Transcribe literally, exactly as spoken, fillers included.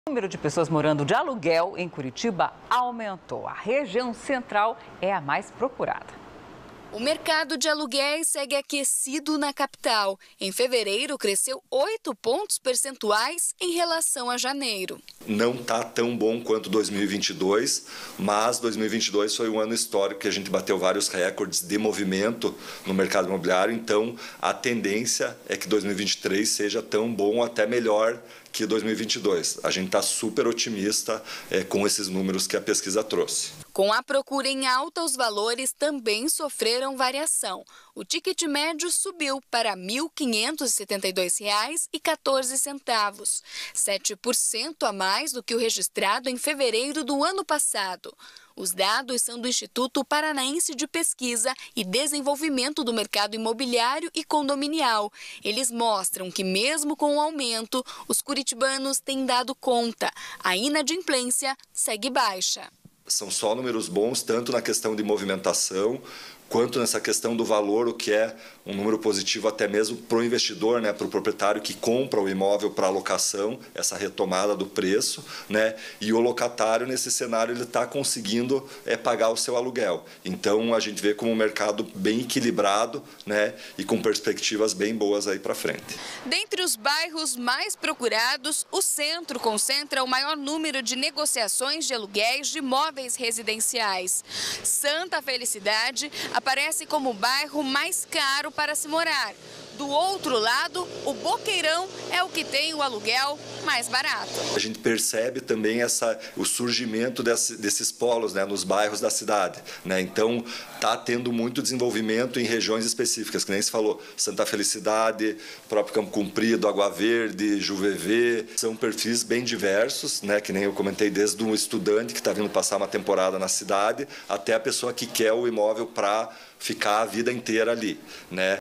O número de pessoas morando de aluguel em Curitiba aumentou. A região central é a mais procurada. O mercado de aluguéis segue aquecido na capital. Em fevereiro, cresceu oito pontos percentuais em relação a janeiro. Não está tão bom quanto dois mil e vinte e dois, mas dois mil e vinte e dois foi um ano histórico que a gente bateu vários recordes de movimento no mercado imobiliário. Então, a tendência é que dois mil e vinte e três seja tão bom ou até melhor que dois mil e vinte e dois. A gente está super otimista é, com esses números que a pesquisa trouxe. Com a procura em alta, os valores também sofreram variação. O ticket médio subiu para mil quinhentos e setenta e dois reais e quatorze centavos, sete por cento a mais do que o registrado em fevereiro do ano passado. Os dados são do Instituto Paranaense de Pesquisa e Desenvolvimento do Mercado Imobiliário e Condominial. Eles mostram que, mesmo com o aumento, os curitibanos têm dado conta. A inadimplência segue baixa. São só números bons, tanto na questão de movimentação, quanto nessa questão do valor, o que é um número positivo até mesmo para o investidor, né, para o proprietário que compra o imóvel para alocação, essa retomada do preço, né, e o locatário, nesse cenário, ele está conseguindo é, pagar o seu aluguel. Então, a gente vê como um mercado bem equilibrado, né, e com perspectivas bem boas aí para frente. Dentre os bairros mais procurados, o centro concentra o maior número de negociações de aluguéis de imóveis residenciais. Santa Felicidade aparece como o bairro mais caro para se morar. Do outro lado, o Boqueirão é o que tem o aluguel mais barato. A gente percebe também essa, o surgimento desse, desses polos, né, nos bairros da cidade, né? Então, está tendo muito desenvolvimento em regiões específicas, que nem se falou, Santa Felicidade, próprio Campo Comprido, Água Verde, Juvevê. São perfis bem diversos, né, que nem eu comentei, desde um estudante que está vindo passar uma temporada na cidade, até a pessoa que quer o imóvel para ficar a vida inteira ali, né?